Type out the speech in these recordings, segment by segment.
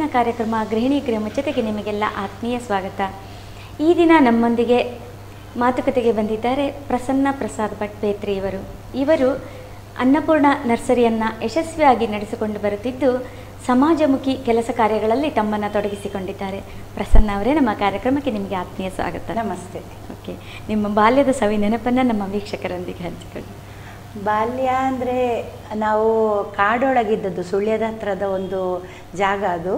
ಕಾರ್ಯಕ್ರಮ ಗೃಹಿಣಿ ಗ್ರಾಮುಚ್ಯತೆಗೆ ನಿಮಗೆಲ್ಲ ಆತ್ಮೀಯ ಸ್ವಾಗತ. ಈ ದಿನ ನಮ್ಮೊಂದಿಗೆ ಮಾತುಕತೆಗೆ ಬಂದಿದ್ದಾರೆ ಪ್ರಸನ್ನ ಪ್ರಸಾದ್ ಭಟ್ ಪೇತ್ರಿ ಇವರು ಅನ್ನಪೂರ್ಣ ನರ್ಸರಿಯನ್ನು ಯಶಸ್ವಿಯಾಗಿ ನಡೆಸಿಕೊಂಡು ಬರುತ್ತಿದ್ದು ಸಮಾಜಮುಖಿ ಕೆಲಸ ಕಾರ್ಯಗಳಲ್ಲಿ ತಮ್ಮನ್ನು ತೊಡಗಿಸಿಕೊಂಡಿದ್ದಾರೆ. ಪ್ರಸನ್ನ ಅವರೇ, ನಮ್ಮ ಕಾರ್ಯಕ್ರಮಕ್ಕೆ ನಿಮಗೆ ಆತ್ಮೀಯ ಸ್ವಾಗತ. ನಮಸ್ತೆ. ಓಕೆ, ನಿಮ್ಮ ಬಾಲ್ಯದ ಸವಿ ನೆನಪನ್ನು ನಮ್ಮ ವೀಕ್ಷಕರೊಂದಿಗೆ ಹಂಚಿಕೊಳ್ಳಿ. ಬಾಲ್ಯ ಅಂದರೆ ನಾವು ಕಾಡೊಳಗಿದ್ದದ್ದು, ಸುಳ್ಯದ ಹತ್ರದ ಒಂದು ಜಾಗ ಅದು.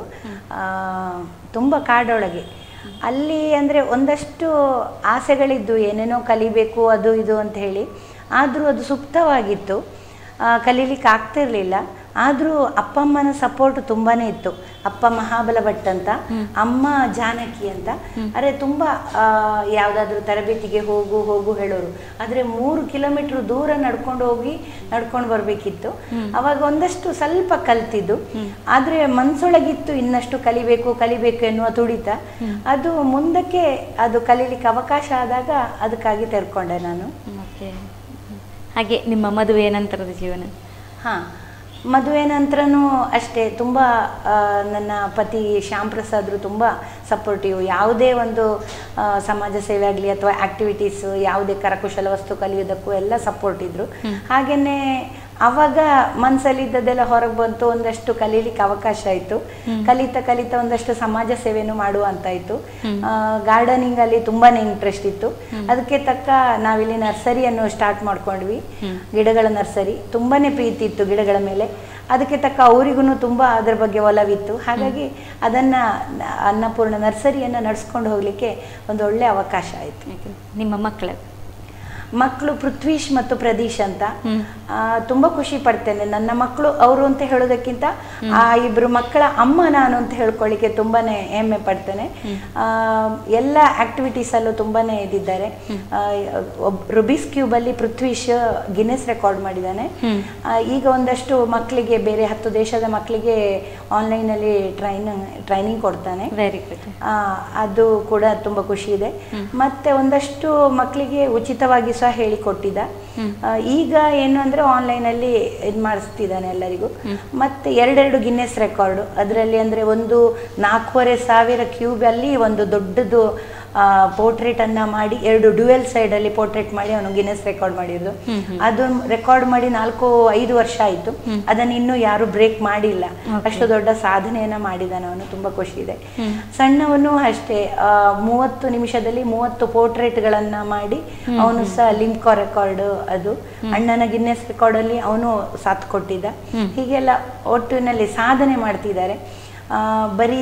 ತುಂಬ ಕಾಡೊಳಗೆ. ಅಲ್ಲಿ ಅಂದರೆ ಒಂದಷ್ಟು ಆಸೆಗಳಿದ್ದು, ಏನೇನೋ ಕಲಿಬೇಕು ಅದು ಇದು ಅಂತ ಹೇಳಿ. ಆದರೂ ಅದು ಸುಪ್ತವಾಗಿತ್ತು, ಕಲೀಲಿಕ್ಕೆ ಆಗ್ತಿರಲಿಲ್ಲ. ಆದರೂ ಅಪ್ಪ ಅಮ್ಮನ ಸಪೋರ್ಟ್ ತುಂಬಾ ಇತ್ತು. ಅಪ್ಪ ಮಹಾಬಲ ಭಟ್ ಅಂತ, ಅಮ್ಮ ಜಾನಕಿ ಅಂತ. ಅರೆ ತುಂಬ ಯಾವುದಾದ್ರೂ ತರಬೇತಿಗೆ ಹೋಗು ಹೇಳೋರು. ಆದರೆ 3 ಕಿಲೋಮೀಟ್ರ್ ದೂರ ನಡ್ಕೊಂಡು ಬರಬೇಕಿತ್ತು. ಅವಾಗ ಒಂದಷ್ಟು ಸ್ವಲ್ಪ ಕಲ್ತಿದ್ದು, ಆದರೆ ಮನಸ್ಸೊಳಗಿತ್ತು ಇನ್ನಷ್ಟು ಕಲಿಬೇಕು ಎನ್ನುವ ತುಡಿತ. ಅದು ಮುಂದಕ್ಕೆ ಅದು ಕಲೀಲಿಕ್ಕೆ ಅವಕಾಶ ಆದಾಗ ಅದಕ್ಕಾಗಿ ತೆರ್ಕೊಂಡೆ ನಾನು. ಓಕೆ, ಹಾಗೆ ನಿಮ್ಮ ಮದುವೆ ನಂತರದ ಜೀವನ? ಹಾಂ, ಮದುವೆ ನಂತರನೂ ಅಷ್ಟೇ. ತುಂಬ ನನ್ನ ಪತಿ ಶ್ಯಾಮ್ ಪ್ರಸಾದ್ರು ತುಂಬ ಸಪೋರ್ಟಿವ್. ಯಾವುದೇ ಒಂದು ಸಮಾಜ ಸೇವೆ ಆಗಲಿ ಅಥವಾ ಆ್ಯಕ್ಟಿವಿಟೀಸು, ಯಾವುದೇ ಕರಕುಶಲ ವಸ್ತು ಕಲಿಯೋದಕ್ಕೂ ಎಲ್ಲ ಸಪೋರ್ಟ್ ಇದ್ದರು. ಹಾಗೆಯೇ ಆವಾಗ ಮನಸ್ಸಲ್ಲಿದ್ದದೆಲ್ಲ ಹೊರಗೆ ಬಂತು. ಒಂದಷ್ಟು ಕಲೀಲಿಕ್ಕೆ ಅವಕಾಶ ಆಯಿತು. ಕಲಿತಾ ಒಂದಷ್ಟು ಸಮಾಜ ಸೇವೆನೂ ಮಾಡುವ ಅಂತಾಯಿತು. ಗಾರ್ಡನಿಂಗಲ್ಲಿ ತುಂಬಾ ಇಂಟ್ರೆಸ್ಟ್ ಇತ್ತು. ಅದಕ್ಕೆ ತಕ್ಕ ನಾವಿಲ್ಲಿ ನರ್ಸರಿಯನ್ನು ಸ್ಟಾರ್ಟ್ ಮಾಡ್ಕೊಂಡ್ವಿ, ಗಿಡಗಳ ನರ್ಸರಿ. ತುಂಬಾ ಪ್ರೀತಿ ಇತ್ತು ಗಿಡಗಳ ಮೇಲೆ. ಅದಕ್ಕೆ ತಕ್ಕ ಅವರಿಗೂ ತುಂಬ ಅದರ ಬಗ್ಗೆ ಒಲವಿತ್ತು. ಹಾಗಾಗಿ ಅದನ್ನು ಅನ್ನಪೂರ್ಣ ನರ್ಸರಿಯನ್ನು ನಡೆಸ್ಕೊಂಡು ಹೋಗಲಿಕ್ಕೆ ಒಂದು ಒಳ್ಳೆಯ ಅವಕಾಶ ಆಯಿತು. ನಿಮ್ಮ ಮಕ್ಕಳು ಪೃಥ್ವೀಶ್ ಮತ್ತು ಪ್ರದೀಶ್ ಅಂತ. ತುಂಬ ಖುಷಿ ಪಡ್ತೇನೆ. ನನ್ನ ಮಕ್ಕಳು ಅವರು ಅಂತ ಹೇಳೋದಕ್ಕಿಂತ ಆ ಇಬ್ಬರು ಮಕ್ಕಳ ಅಮ್ಮ ನಾನು ಅಂತ ಹೇಳ್ಕೊಳ್ಳಿಕ್ಕೆ ತುಂಬಾ ಹೆಮ್ಮೆ ಪಡ್ತೇನೆ. ಎಲ್ಲ ಆ್ಯಕ್ಟಿವಿಟೀಸಲ್ಲೂ ತುಂಬಾ ಇದಿದ್ದಾರೆ. ರುಬಿಕ್ಸ್ ಕ್ಯೂಬಲ್ಲಿ ಪೃಥ್ವೀಶ್ ಗಿನ್ನೆಸ್ ರೆಕಾರ್ಡ್ ಮಾಡಿದ್ದಾನೆ. ಈಗ ಒಂದಷ್ಟು ಮಕ್ಕಳಿಗೆ, ಬೇರೆ 10 ದೇಶದ ಮಕ್ಕಳಿಗೆ ಆನ್ಲೈನಲ್ಲಿ ಟ್ರೈನಿಂಗ್ ಕೊಡ್ತಾನೆ. Very good. ಅದು ಕೂಡ ತುಂಬ ಖುಷಿ ಇದೆ. ಮತ್ತೆ ಒಂದಷ್ಟು ಮಕ್ಕಳಿಗೆ ಉಚಿತವಾಗಿ ಸಹ ಹೇಳಿಕೊಟ್ಟಿದ್ದ. ಈಗ ಏನು ಅಂದರೆ ಆನ್ಲೈನಲ್ಲಿ ಇದು ಮಾಡಿಸ್ತಿದ್ದಾನೆ ಎಲ್ಲರಿಗೂ. ಮತ್ತು 2 ಗಿನ್ನೆಸ್ ರೆಕಾರ್ಡು. ಅದರಲ್ಲಿ ಅಂದರೆ ಒಂದು 4,500 ಕ್ಯೂಬಲ್ಲಿ ಒಂದು ದೊಡ್ಡದು ಪೋರ್ಟ್ರೇಟನ್ನು ಮಾಡಿ, 2 ಡ್ಯುಯಲ್ ಸೈಡಲ್ಲಿ ಪೋರ್ಟ್ರೇಟ್ ಮಾಡಿ ಅವನು ಗಿನ್ನೆಸ್ ರೆಕಾರ್ಡ್ ಮಾಡಿರೋದು. ಅದು ರೆಕಾರ್ಡ್ ಮಾಡಿ 4-5 ವರ್ಷ ಆಯಿತು. ಅದನ್ನು ಇನ್ನೂ ಯಾರು ಬ್ರೇಕ್ ಮಾಡಿಲ್ಲ. ಅಷ್ಟು ದೊಡ್ಡ ಸಾಧನೆಯನ್ನು ಮಾಡಿದ್ದಾನೆ ಅವನು. ತುಂಬ ಖುಷಿ ಇದೆ. ಸಣ್ಣವನು ಅಷ್ಟೇ, 30 ನಿಮಿಷದಲ್ಲಿ 30 ಪೋರ್ಟ್ರೇಟ್ಗಳನ್ನು ಮಾಡಿ ಅವನು ಸಹ ಲಿಮ್ಕಾ ರೆಕಾರ್ಡ್, ಅದು ಅಣ್ಣನ ಗಿನ್ನೆಸ್ ರೆಕಾರ್ಡಲ್ಲಿ ಅವನು ಸಾಥ್ ಕೊಟ್ಟಿದ್ದ. ಹೀಗೆಲ್ಲ ಒಟ್ಟಿನಲ್ಲಿ ಸಾಧನೆ ಮಾಡ್ತಿದ್ದಾರೆ. ಬರೀ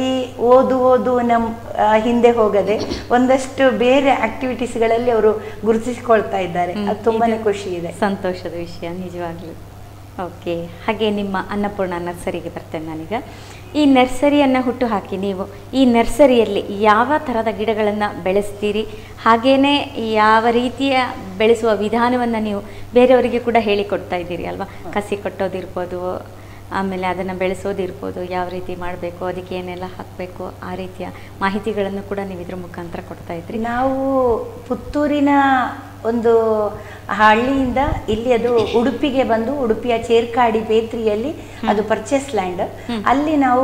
ಓದು ಹಿಂದೆ ಹೋಗದೆ ಒಂದಷ್ಟು ಬೇರೆ ಆಕ್ಟಿವಿಟೀಸ್ಗಳಲ್ಲಿ ಅವರು ಗುರುತಿಸಿಕೊಳ್ತಾ ಇದ್ದಾರೆ. ಅದು ತುಂಬಾನೇ ಖುಷಿ ಇದೆ, ಸಂತೋಷದ ವಿಷಯ ನಿಜವಾಗ್ಲೂ. ಓಕೆ, ಹಾಗೆ ನಿಮ್ಮ ಅನ್ನಪೂರ್ಣ ನರ್ಸರಿಗೆ ಬರ್ತೇನೆ ನಾನೀಗ. ಈ ನರ್ಸರಿಯನ್ನು ಹುಟ್ಟು ಹಾಕಿ ನೀವು ಈ ನರ್ಸರಿಯಲ್ಲಿ ಯಾವ ಥರದ ಗಿಡಗಳನ್ನು ಬೆಳೆಸ್ತೀರಿ, ಹಾಗೆಯೇ ಯಾವ ರೀತಿಯ ಬೆಳೆಸುವ ವಿಧಾನವನ್ನು ನೀವು ಬೇರೆಯವರಿಗೆ ಕೂಡ ಹೇಳಿಕೊಡ್ತಾ ಇದ್ದೀರಿ ಅಲ್ವಾ? ಕಸಿ ಕೊಟ್ಟೋದಿರ್ಬೋದು, ಆಮೇಲೆ ಅದನ್ನು ಬೆಳೆಸೋದಿರ್ಬೋದು, ಯಾವ ರೀತಿ ಮಾಡಬೇಕು, ಅದಕ್ಕೆ ಏನೆಲ್ಲ ಹಾಕಬೇಕು, ಆ ರೀತಿಯ ಮಾಹಿತಿಗಳನ್ನು ಕೂಡ ನೀವು ಇದ್ರ ಮುಖಾಂತರ ಕೊಡ್ತಾ ಇದ್ರಿ. ನಾವು ಪುತ್ತೂರಿನ ಒಂದು ಹಳ್ಳಿಯಿಂದ ಇಲ್ಲಿ ಅದು ಉಡುಪಿಗೆ ಬಂದು, ಉಡುಪಿಯ ಚೇರ್ಕಾಡಿ ಪೇತ್ರಿಯಲ್ಲಿ ಅದು ಪರ್ಚೇಸ್ ಲ್ಯಾಂಡ್. ಅಲ್ಲಿ ನಾವು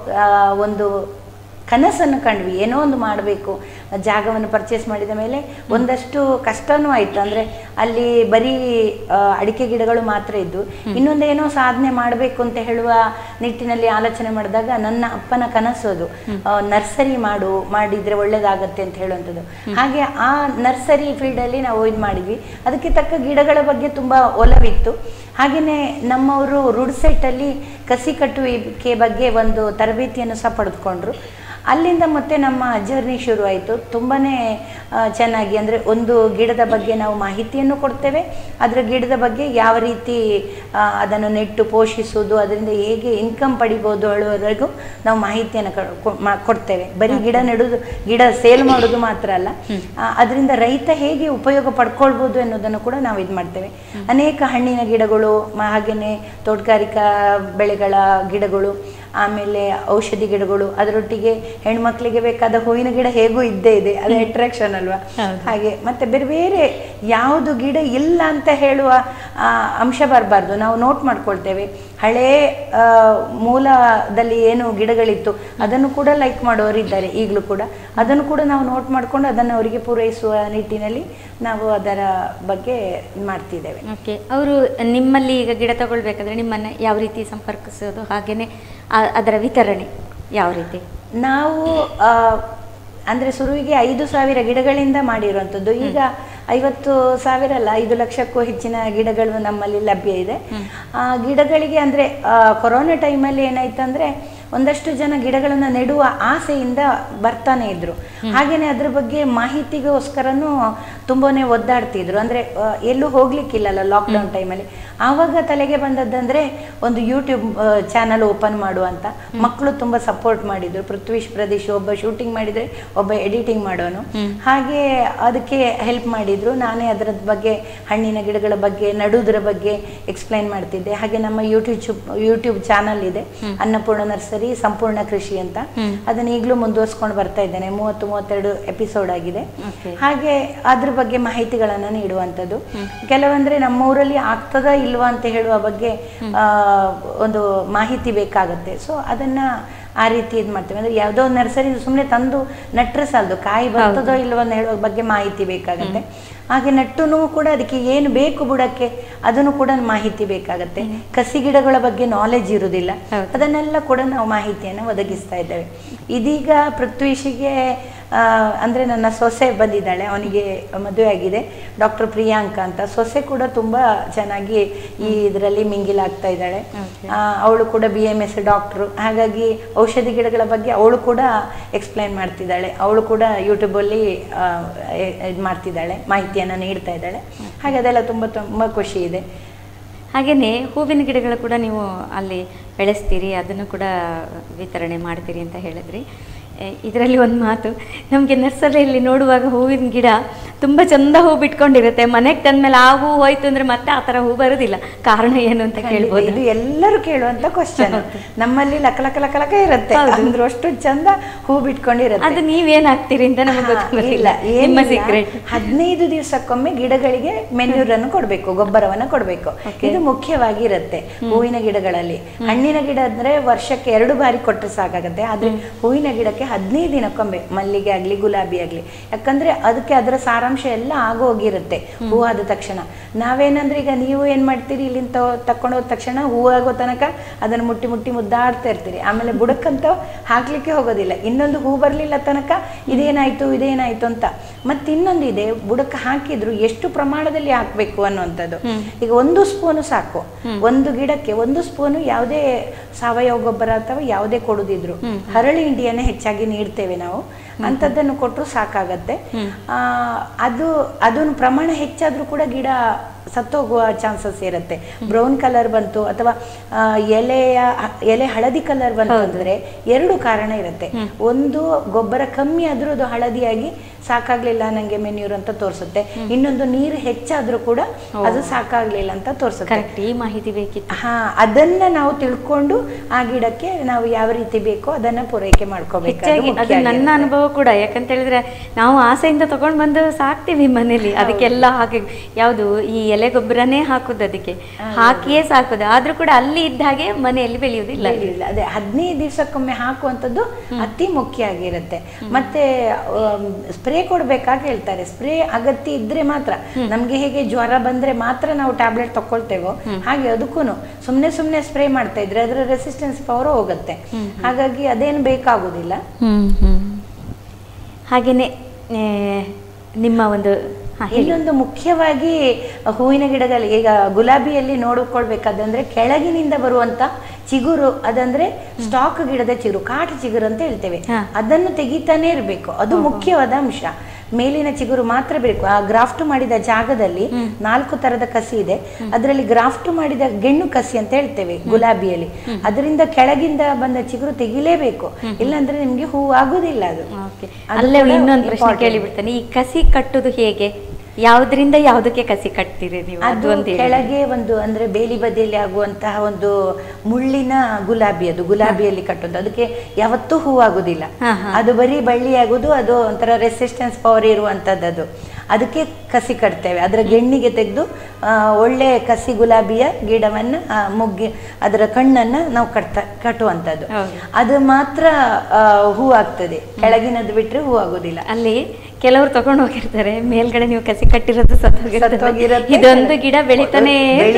ಒಂದು ಕನಸನ್ನು ಕಂಡ್ವಿ, ಏನೋ ಒಂದು ಮಾಡಬೇಕು. ಜಾಗವನ್ನು ಪರ್ಚೇಸ್ ಮಾಡಿದ ಮೇಲೆ ಒಂದಷ್ಟು ಕಷ್ಟನೂ ಆಯಿತು. ಅಂದರೆ ಅಲ್ಲಿ ಬರೀ ಅಡಿಕೆ ಗಿಡಗಳು ಮಾತ್ರ ಇದ್ದು, ಇನ್ನೊಂದೇನೋ ಸಾಧನೆ ಮಾಡಬೇಕು ಅಂತ ಹೇಳುವ ನಿಟ್ಟಿನಲ್ಲಿ ಆಲೋಚನೆ ಮಾಡಿದಾಗ ನನ್ನ ಅಪ್ಪನ ಕನಸು ಅದು, ನರ್ಸರಿ ಮಾಡಿದರೆ ಒಳ್ಳೆಯದಾಗತ್ತೆ ಅಂತ ಹೇಳುವಂಥದ್ದು. ಹಾಗೆ ಆ ನರ್ಸರಿ ಫೀಲ್ಡಲ್ಲಿ ನಾವು ಇದು ಮಾಡಿದ್ವಿ. ಅದಕ್ಕೆ ತಕ್ಕ ಗಿಡಗಳ ಬಗ್ಗೆ ತುಂಬ ಒಲವಿತ್ತು. ಹಾಗೆಯೇ ನಮ್ಮವರು ರುಡ್ ಸೆಟ್ಟಲ್ಲಿ ಕಸಿ ಕಟ್ಟುವಿಕೆ ಬಗ್ಗೆ ಒಂದು ತರಬೇತಿಯನ್ನು ಸಹ ಪಡೆದುಕೊಂಡ್ರು. ಅಲ್ಲಿಂದ ಮತ್ತೆ ನಮ್ಮ ಜರ್ನಿ ಶುರುವಾಯಿತು. ತುಂಬಾ ಚೆನ್ನಾಗಿ, ಅಂದರೆ ಒಂದು ಗಿಡದ ಬಗ್ಗೆ ನಾವು ಮಾಹಿತಿಯನ್ನು ಕೊಡ್ತೇವೆ, ಅದರ ಗಿಡದ ಬಗ್ಗೆ ಯಾವ ರೀತಿ ಅದನ್ನು ನೆಟ್ಟು ಪೋಷಿಸೋದು, ಅದರಿಂದ ಹೇಗೆ ಇನ್ಕಮ್ ಪಡಿಬೋದು ಹೇಳುವವರೆಗೂ ನಾವು ಮಾಹಿತಿಯನ್ನು ಕೊಡ್ತೇವೆ. ಬರೀ ಗಿಡ ನೆಡೋದು, ಗಿಡ ಸೇಲ್ ಮಾಡೋದು ಮಾತ್ರ ಅಲ್ಲ, ಅದರಿಂದ ರೈತ ಹೇಗೆ ಉಪಯೋಗ ಪಡ್ಕೊಳ್ಬೋದು ಅನ್ನೋದನ್ನು ಕೂಡ ನಾವು ಇದು ಮಾಡ್ತೇವೆ. ಅನೇಕ ಹಣ್ಣಿನ ಗಿಡಗಳು, ಹಾಗೆಯೇ ತೋಟಗಾರಿಕಾ ಬೆಳೆಗಳ ಗಿಡಗಳು, ಆಮೇಲೆ ಔಷಧಿ ಗಿಡಗಳು, ಅದರೊಟ್ಟಿಗೆ ಹೆಣ್ಮಕ್ಳಿಗೆ ಬೇಕಾದ ಹೂವಿನ ಗಿಡ ಹೇಗೂ ಇದ್ದೇ ಇದೆ, ಅದು ಅಟ್ರಾಕ್ಷನ್ ಅಲ್ವಾ? ಹಾಗೆ ಮತ್ತೆ ಬೇರೆ ಬೇರೆ ಯಾವುದು ಗಿಡ ಇಲ್ಲ ಅಂತ ಹೇಳುವ ಅಂಶ ಬರಬಾರ್ದು, ನಾವು ನೋಟ್ ಮಾಡ್ಕೊಳ್ತೇವೆ. ಹಳೇ ಮೂಲದಲ್ಲಿ ಏನು ಗಿಡಗಳಿತ್ತು ಅದನ್ನು ಕೂಡ ಲೈಕ್ ಮಾಡೋರಿದ್ದಾರೆ ಈಗಲೂ ಕೂಡ. ಅದನ್ನು ಕೂಡ ನಾವು ನೋಟ್ ಮಾಡಿಕೊಂಡು ಅದನ್ನು ಅವರಿಗೆ ಪೂರೈಸುವ ನಿಟ್ಟಿನಲ್ಲಿ ನಾವು ಅದರ ಬಗ್ಗೆ ಮಾಡ್ತಿದ್ದೇವೆ. ಓಕೆ, ಅವರು ನಿಮ್ಮಲ್ಲಿ ಈಗ ಗಿಡ ತಗೊಳ್ಬೇಕಾದ್ರೆ ನಿಮ್ಮನ್ನು ಯಾವ ರೀತಿ ಸಂಪರ್ಕಿಸೋದು, ಹಾಗೆಯೇ ಅದರ ವಿತರಣೆ ಯಾವ ರೀತಿ? ನಾವು ಅಂದರೆ ಶುರುವಿಗೆ 5,000 ಗಿಡಗಳಿಂದ ಮಾಡಿರುವಂಥದ್ದು. ಈಗ 50,000 ಅಲ್ಲ, 5 ಲಕ್ಷಕ್ಕೂ ಹೆಚ್ಚಿನ ಗಿಡಗಳು ನಮ್ಮಲ್ಲಿ ಲಭ್ಯ ಇದೆ. ಗಿಡಗಳಿಗೆ ಅಂದರೆ ಕೊರೋನಾ ಟೈಮಲ್ಲಿ ಏನಾಯ್ತಂದರೆ ಒಂದಷ್ಟು ಜನ ಗಿಡಗಳನ್ನು ನೆಡುವ ಆಸೆಯಿಂದ ಬರ್ತಾನೆ ಇದ್ರು. ಹಾಗೇನೆ ಅದ್ರ ಬಗ್ಗೆ ಮಾಹಿತಿಗೋಸ್ಕರನೂ ತುಂಬಾನೇ ಒದ್ದಾಡ್ತಿದ್ರು. ಅಂದರೆ ಎಲ್ಲೂ ಹೋಗ್ಲಿಕ್ಕಿಲ್ಲಲ್ಲ ಲಾಕ್ಡೌನ್ ಟೈಮಲ್ಲಿ. ಆವಾಗ ತಲೆಗೆ ಬಂದದ್ದಂದರೆ ಒಂದು ಯೂಟ್ಯೂಬ್ ಚಾನಲ್ ಓಪನ್ ಮಾಡುವಂತ. ಮಕ್ಕಳು ತುಂಬ ಸಪೋರ್ಟ್ ಮಾಡಿದ್ರು. ಪೃಥ್ವೀಶ್ ಪ್ರದೇಶ್ ಒಬ್ಬ ಶೂಟಿಂಗ್ ಮಾಡಿದರೆ ಒಬ್ಬ ಎಡಿಟಿಂಗ್ ಮಾಡೋನು. ಹಾಗೆ ಅದಕ್ಕೆ ಹೆಲ್ಪ್ ಮಾಡಿದ್ರು. ನಾನೇ ಅದರ ಬಗ್ಗೆ ಹಣ್ಣಿನ ಗಿಡಗಳ ಬಗ್ಗೆ ನಡುವುದರ ಬಗ್ಗೆ ಎಕ್ಸ್ಪ್ಲೈನ್ ಮಾಡ್ತಿದ್ದೆ. ಹಾಗೆ ನಮ್ಮ ಯೂಟ್ಯೂಬ್ ಚಾನಲ್ ಇದೆ, ಅನ್ನಪೂರ್ಣ ನರ್ಸರಿ ಸಂಪೂರ್ಣ ಕೃಷಿ ಅಂತ. ಅದನ್ನ ಈಗಲೂ ಮುಂದುವರ್ಸ್ಕೊಂಡು ಬರ್ತಾ ಇದ್ದೇನೆ. 30-32 ಎಪಿಸೋಡ್ ಆಗಿದೆ. ಹಾಗೆ ಅದ್ರ ಬಗ್ಗೆ ಮಾಹಿತಿಗಳನ್ನ ನೀಡುವಂಥದ್ದು. ಕೆಲವಂದ್ರೆ ನಮ್ಮ ಊರಲ್ಲಿ ಆಗ್ತದ ಇಲ್ವಾ ಅಂತ ಹೇಳುವ ಬಗ್ಗೆ ಒಂದು ಮಾಹಿತಿ ಬೇಕಾಗತ್ತೆ. ಸೊ ಅದನ್ನ ಆ ರೀತಿ ಇದು ಮಾಡ್ತೇವೆ. ಅಂದ್ರೆ ಯಾವುದೋ ನರ್ಸರಿ ಸುಮ್ಮನೆ ತಂದು ನಟ್ರೆ ಸಾಲದು, ಕಾಯಿ ಬರ್ತದೋ ಇಲ್ವೋ ಅಂತ ಹೇಳುವ ಬಗ್ಗೆ ಮಾಹಿತಿ ಬೇಕಾಗತ್ತೆ. ಹಾಗೆ ನಟ್ಟುನು ಕೂಡ ಅದಕ್ಕೆ ಏನು ಬೇಕು ಬುಡಕ್ಕೆ ಅದನ್ನು ಕೂಡ ಮಾಹಿತಿ ಬೇಕಾಗತ್ತೆ. ಕಸಿ ಗಿಡಗಳ ಬಗ್ಗೆ ನಾಲೆಜ್ ಇರುವುದಿಲ್ಲ, ಅದನ್ನೆಲ್ಲ ಕೂಡ ನಾವು ಮಾಹಿತಿಯನ್ನು ಒದಗಿಸ್ತಾ ಇದ್ದೇವೆ. ಇದೀಗ ಪೃಥ್ವೀಶಿಗೆ ಅಂದರೆ ನನ್ನ ಸೊಸೆ ಬಂದಿದ್ದಾಳೆ, ಅವನಿಗೆ ಮದುವೆ ಆಗಿದೆ, ಡಾಕ್ಟರ್ ಪ್ರಿಯಾಂಕ ಅಂತ. ಸೊಸೆ ಕೂಡ ತುಂಬ ಚೆನ್ನಾಗಿ ಈ ಇದರಲ್ಲಿ ಮಿಂಗಿಲಾಗ್ತಾ ಇದ್ದಾಳೆ. ಅವಳು ಕೂಡ BMS ಡಾಕ್ಟ್ರು. ಹಾಗಾಗಿ ಔಷಧಿ ಗಿಡಗಳ ಬಗ್ಗೆ ಅವಳು ಕೂಡ ಎಕ್ಸ್ಪ್ಲೈನ್ ಮಾಡ್ತಿದ್ದಾಳೆ. ಅವಳು ಕೂಡ ಯೂಟ್ಯೂಬಲ್ಲಿ ಇದು ಮಾಡ್ತಿದ್ದಾಳೆ, ಮಾಹಿತಿಯನ್ನು ನೀಡ್ತಾ ಇದ್ದಾಳೆ. ಹಾಗೆ ಅದೆಲ್ಲ ತುಂಬ ತುಂಬ ಖುಷಿ ಇದೆ. ಹಾಗೆಯೇ ಹೂವಿನ ಗಿಡಗಳು ಕೂಡ ನೀವು ಅಲ್ಲಿ ಬೆಳೆಸ್ತೀರಿ, ಅದನ್ನು ಕೂಡ ವಿತರಣೆ ಮಾಡ್ತೀರಿ ಅಂತ ಹೇಳಿದ್ರಿ. ಇದರಲ್ಲಿ ಒಂದು ಮಾತು, ನಮಗೆ ನರ್ಸರಿಯಲ್ಲಿ ನೋಡುವಾಗ ಹೂವಿನ ಗಿಡ ತುಂಬ ಚಂದ ಹೂ ಬಿಟ್ಕೊಂಡಿರುತ್ತೆ. ಮನೆಗೆ ತಂದ್ಮೇಲೆ ಆ ಹೂ ಹೋಯ್ತು ಅಂದರೆ ಮತ್ತೆ ಆ ಥರ ಹೂ ಬರೋದಿಲ್ಲ. ಕಾರಣ ಏನು ಅಂತ ಕೇಳ್ಬೋದು? ಇದು ಎಲ್ಲರೂ ಕೇಳುವಂತ ಕ್ವಶನ್. ನಮ್ಮಲ್ಲಿ ಲಕ ಇರುತ್ತೆ, ಅಂದ್ರೆ ಅಷ್ಟು ಚಂದ ಹೂ ಬಿಟ್ಕೊಂಡಿರುತ್ತೆ. ಅದು ನೀವೇನ್ ಹಾಕ್ತೀರಿ ಅಂತ ನಮಗೆ ಗೊತ್ತಿಲ್ಲ. ನಿಮ್ಮ ಸೀಕ್ರೆಟ್ 15 ದಿವಸಕ್ಕೊಮ್ಮೆ ಗಿಡಗಳಿಗೆ ಮೆನ್ಯೂರನ್ನು ಕೊಡಬೇಕು, ಗೊಬ್ಬರವನ್ನು ಕೊಡಬೇಕು. ಇದು ಮುಖ್ಯವಾಗಿರುತ್ತೆ ಹೂವಿನ ಗಿಡಗಳಲ್ಲಿ. ಹಣ್ಣಿನ ಗಿಡ ಅಂದ್ರೆ ವರ್ಷಕ್ಕೆ 2 ಬಾರಿ ಕೊಟ್ಟರೆ ಸಾಕಾಗತ್ತೆ. ಆದ್ರೆ ಹೂವಿನ ಗಿಡಕ್ಕೆ 15 ದಿನಕ್ಕೊಮ್ಮೆ, ಮಲ್ಲಿಗೆ ಆಗ್ಲಿ ಗುಲಾಬಿ ಆಗ್ಲಿ. ಯಾಕಂದ್ರೆ ಅದಕ್ಕೆ ಅದರ ಸಾರಾಂಶ ಎಲ್ಲ ಆಗೋಗಿರುತ್ತೆ ಹೂ ಆದ ತಕ್ಷಣ. ನಾವೇನಂದ್ರೆ ಈಗ ನೀವು ಏನ್ ಮಾಡ್ತೀರಿ, ಇಲ್ಲಿಂದ ತಕೊಂಡೋದ ತಕ್ಷಣ ಹೂ ಆಗೋ ತನಕ ಅದನ್ನ ಮುಟ್ಟಿ ಮುದ್ದಾಡ್ತಾ ಇರ್ತೀರಿ. ಆಮೇಲೆ ಬುಡಕ್ಕಂತ ಹಾಕ್ಲಿಕ್ಕೆ ಹೋಗೋದಿಲ್ಲ. ಇನ್ನೊಂದು ಹೂ ಬರ್ಲಿಲ್ಲ ತನಕ ಇದೇನಾಯ್ತು ಅಂತ. ಮತ್ತೆ ಇನ್ನೊಂದು ಇದೆ, ಬುಡಕ್ಕೆ ಹಾಕಿದ್ರು ಎಷ್ಟು ಪ್ರಮಾಣದಲ್ಲಿ ಹಾಕ್ಬೇಕು ಅನ್ನುವಂಥದ್ದು. ಈಗ 1 ಸ್ಪೂನು ಸಾಕು ಒಂದು ಗಿಡಕ್ಕೆ. 1 ಸ್ಪೂನು ಯಾವುದೇ ಸಾವಯವ ಗೊಬ್ಬರ ಅಥವಾ ಯಾವುದೇ ಕೊಡುದಿದ್ರು, ಹರಳಿ ಹಿಂಡಿಯನ್ನೇ ಹೆಚ್ಚಾಗಿ ನೀಡ್ತೇವೆ ನಾವು. ಅಂಥದ್ದನ್ನು ಕೊಟ್ಟರು ಸಾಕಾಗತ್ತೆ. ಅದನ್ನು ಪ್ರಮಾಣ ಹೆಚ್ಚಾದ್ರೂ ಕೂಡ ಗಿಡ ಸತ್ತೋಗುವ ಚಾನ್ಸಸ್ ಇರುತ್ತೆ. ಬ್ರೌನ್ ಕಲರ್ ಬಂತು ಅಥವಾ ಎಲೆ ಹಳದಿ ಕಲರ್ ಬಂತು ಅಂದ್ರೆ 2 ಕಾರಣ ಇರುತ್ತೆ. ಒಂದು, ಗೊಬ್ಬರ ಕಮ್ಮಿ ಆದ್ರೂ ಅದು ಹಳದಿಯಾಗಿ ಸಾಕಾಗ್ಲಿಲ್ಲ ನಂಗೆ ಮೆನ್ಯೂರ್ ಅಂತ ತೋರಿಸುತ್ತೆ. ಇನ್ನೊಂದು, ನೀರು ಹೆಚ್ಚಾದ್ರೂ ಕೂಡ ಅದು ಸಾಕಾಗ್ಲಿಲ್ಲ ಅಂತ ತೋರಿಸುತ್ತೆ. ಈ ಮಾಹಿತಿ ಬೇಕಿತ್ತು. ಅದನ್ನ ನಾವು ತಿಳ್ಕೊಂಡು ಆ ಗಿಡಕ್ಕೆ ನಾವು ಯಾವ ರೀತಿ ಬೇಕೋ ಅದನ್ನ ಪೂರೈಕೆ ಮಾಡ್ಕೋಬೇಕು. ಅದು ನನ್ನ ಅನುಭವ ಕೂಡ. ಯಾಕಂತ ಹೇಳಿದ್ರೆ ನಾವು ಆಸೆಯಿಂದ ತಗೊಂಡ್ ಬಂದು ಸಾಕ್ತಿವಿ ಮನೇಲಿ. ಅದಕ್ಕೆಲ್ಲ ಹಾಕಿ ಯಾವುದು ಈ ಎಲೆ ಗೊಬ್ಬರನೇ ಹಾಕುದು, ಅದಕ್ಕೆ ಹಾಕಿಯೇ ಸಾಕುದು. ಆದ್ರೂ ಕೂಡ ಅಲ್ಲಿ ಇದ್ದ ಹಾಗೆ ಮನೆಯಲ್ಲಿ ಬೆಳೆಯುವುದಿಲ್ಲ. ಅದೇ 15 ದಿವಸಕ್ಕೊಮ್ಮೆ ಹಾಕುವಂಥದ್ದು ಅತಿ ಮುಖ್ಯ ಆಗಿರುತ್ತೆ. ಮತ್ತೆ ಸ್ಪ್ರೇ ಕೊಡ್ಬೇಕಾಗಿ ಹೇಳ್ತಾರೆ. ಸ್ಪ್ರೇ ಅಗತ್ಯ ಇದ್ರೆ ಮಾತ್ರ, ನಮ್ಗೆ ಹೇಗೆ ಜ್ವರ ಬಂದ್ರೆ ಮಾತ್ರ ನಾವು ಟ್ಯಾಬ್ಲೆಟ್ ತಕೊಳ್ತೇವೋ ಹಾಗೆ ಅದಕ್ಕೂ ಸುಮ್ನೆ ಸ್ಪ್ರೇ ಮಾಡ್ತಾ ಇದ್ರೆ ಅದರ ರೆಸಿಸ್ಟೆನ್ಸ್ ಪವರ್ ಹೋಗುತ್ತೆ. ಹಾಗಾಗಿ ಅದೇನು ಬೇಕಾಗುದಿಲ್ಲ. ಹಾಗೇನೆ ನಿಮ್ಮ ಒಂದು ಇನ್ನೊಂದು ಮುಖ್ಯವಾಗಿ ಹೂವಿನ ಗಿಡದಲ್ಲಿ ಈಗ ಗುಲಾಬಿಯಲ್ಲಿ ನೋಡಿಕೊಳ್ಬೇಕಾದಂದ್ರೆ ಕೆಳಗಿನಿಂದ ಬರುವಂತ ಚಿಗುರು, ಅದಂದ್ರೆ ಸ್ಟಾಕ್ ಗಿಡದ ಚಿಗುರು, ಕಾಟ ಚಿಗುರು ಅಂತ ಹೇಳ್ತೇವೆ, ಅದನ್ನು ತೆಗಿತಾನೆ ಇರಬೇಕು. ಅದು ಮುಖ್ಯವಾದ ಅಂಶ. ಮೇಲಿನ ಚಿಗುರು ಮಾತ್ರ ಬೇಕು. ಆ ಗ್ರಾಫ್ಟ್ ಮಾಡಿದ ಜಾಗದಲ್ಲಿ 4 ತರದ ಕಸಿ ಇದೆ. ಅದರಲ್ಲಿ ಗ್ರಾಫ್ಟ್ ಮಾಡಿದ ಗೆಣ್ಣು ಕಸಿ ಅಂತ ಹೇಳ್ತೇವೆ ಗುಲಾಬಿಯಲ್ಲಿ. ಅದರಿಂದ ಕೆಳಗಿಂದ ಬಂದ ಚಿಗುರು ತೆಗಿಲೇಬೇಕು, ಇಲ್ಲಾಂದ್ರೆ ನಿಮ್ಗೆ ಹೂ ಆಗುದಿಲ್ಲ. ಅದು ಅಲ್ಲೇ ಇನ್ನೊಂದು ಪ್ರಶ್ನೆ ಕೇಳಿಬಿಡ್ತಾನೆ, ಈ ಕಸಿ ಕಟ್ಟುದು ಹೇಗೆ? ಯಾವುದರಿಂದ ಯಾವುದಕ್ಕೆ ಕಸಿ ಕಟ್ತೀರಿ ನೀವು? ಅದು ಕೆಳಗೆ ಒಂದು ಅಂದ್ರೆ ಬೇಲಿ ಬದಿಯಲ್ಲಿ ಆಗುವಂತಹ ಒಂದು ಮುಳ್ಳಿನ ಗುಲಾಬಿ, ಅದು ಗುಲಾಬಿಯಲ್ಲಿ ಕಟ್ಟೋದು. ಅದಕ್ಕೆ ಯಾವತ್ತೂ ಹೂ ಆಗುದಿಲ್ಲ, ಅದು ಬರೀ ಬಳ್ಳಿ ಆಗುದು. ಅದು ಒಂಥರ ರೆಸಿಸ್ಟೆನ್ಸ್ ಪವರ್ ಇರುವಂತದ್ದು. ಅದಕ್ಕೆ ಕಸಿ ಕಟ್ತೇವೆ. ಅದರ ಗೆಣ್ಣಿಗೆ ತೆಗೆದು ಒಳ್ಳೆ ಕಸಿ ಗುಲಾಬಿಯ ಗಿಡವನ್ನು ಮುಗ್ಗಿ ಅದರ ಕಣ್ಣನ್ನು ನಾವು ಕಟ್ಟುವಂಥದ್ದು. ಅದು ಮಾತ್ರ ಹೂ ಆಗ್ತದೆ, ಕೆಳಗಿನದ್ದು ಬಿಟ್ಟರೆ ಹೂ ಆಗೋದಿಲ್ಲ. ಅಲ್ಲಿ ಕೆಲವರು ತಗೊಂಡು ಹೋಗಿರ್ತಾರೆ, ಮೇಲ್ಗಡೆ ನೀವು ಕಸಿ ಕಟ್ಟಿರೋದು ಸತ್ತೋಗಿರುತ್ತೆ, ಇದೊಂದು ಗಿಡ ಬೆಳಿತಾನೆ